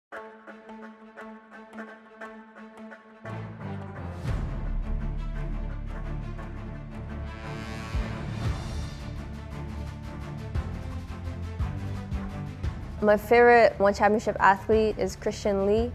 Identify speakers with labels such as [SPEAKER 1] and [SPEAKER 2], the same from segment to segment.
[SPEAKER 1] My favorite One Championship athlete is Christian Lee.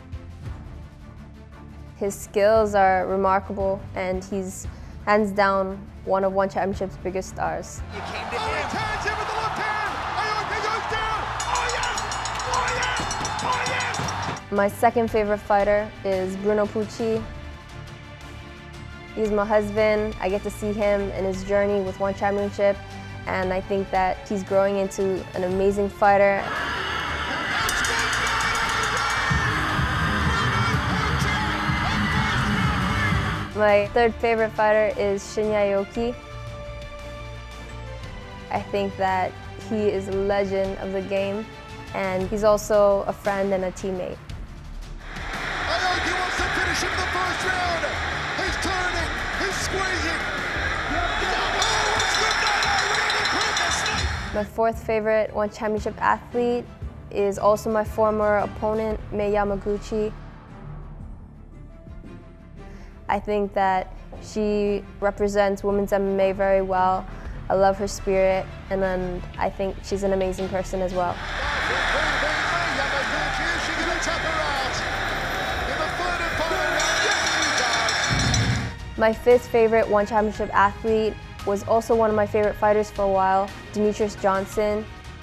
[SPEAKER 1] His skills are remarkable, and he's hands down one of One Championship's biggest stars.
[SPEAKER 2] You came to him. Turns him with the left hand. Ayoka goes down. Oh yes! Oh yes! Oh yes!
[SPEAKER 1] My second favorite fighter is Bruno Pucci. He's my husband. I get to see him in his journey with One Championship, and I think that he's growing into an amazing fighter. My third favorite fighter is Shinya Aoki. I think that he is a legend of the game, and he's also a friend and a teammate.
[SPEAKER 2] Aoki wants to finish him in the first round. He's turning. He's squeezing. Oh, it's good night.
[SPEAKER 1] My fourth favorite One Championship athlete is also my former opponent, Mei Yamaguchi. I think that she represents women's MMA very well. I love her spirit, and then I think she's an amazing person as well. My fifth favorite One Championship athlete was also one of my favorite fighters for a while, Demetrius Johnson.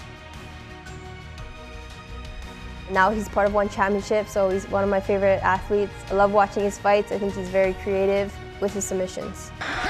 [SPEAKER 1] Now he's part of One Championship, so he's one of my favorite athletes. I love watching his fights. I think he's very creative with his submissions.